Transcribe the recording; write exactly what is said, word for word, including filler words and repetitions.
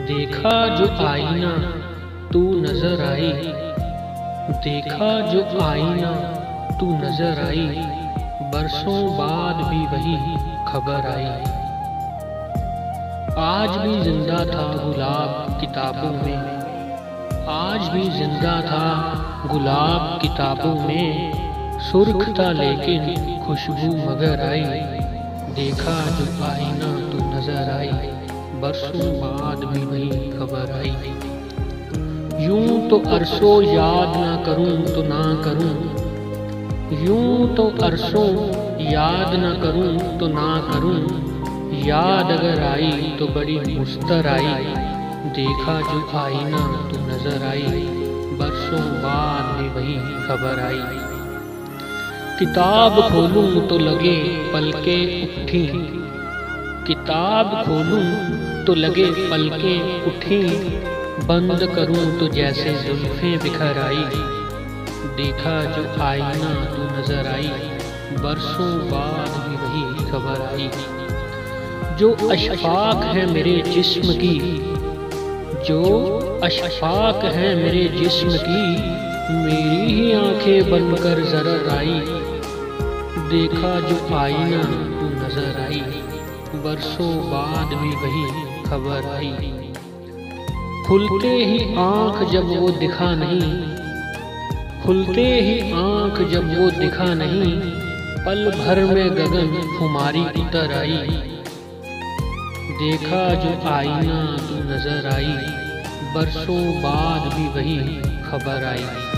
देखा जो आईना तू नजर आई, देखा जो आईना तू नजर आई, बरसों बाद भी वही खबर आई। आज भी जिंदा था गुलाब किताबों में, आज भी जिंदा था गुलाब किताबों में, सुर्ख था लेकिन खुशबू मगर आई। देखा जो आईना तू नजर आई, बरसों बाद भी वही खबर आई। यूं तो अरसों याद ना करूं तो ना करूं, यूं तो अरसों याद ना करूं तो ना करूं, याद अगर आई तो बड़ी मुस्तर आई। देखा जो आईना तू नजर आई, बरसों बाद भी वही खबर आई। किताब खोलूं तो लगे पलके उठी, किताब खोलूं तो लगे पलके उठी, बंद करूं तो जैसे जुल्फें बिखर आई। देखा जो आईना तू नजर आई, बरसों बाद भी वही खबर आई। जो अशफाक है मेरे जिस्म की, जो अशफाक है मेरे जिस्म की, मेरी ही आंखें बनकर जरर आई। देखा जो आईना तू नजर आई, बरसों बाद भी वही खबर आई। खुलते ही आंख जब वो दिखा नहीं, खुलते ही आंख जब वो दिखा नहीं, पल भर में गगन खुमारी उतर आई। देखा जो आईना तू नजर आई, बरसों बाद भी वही खबर आई।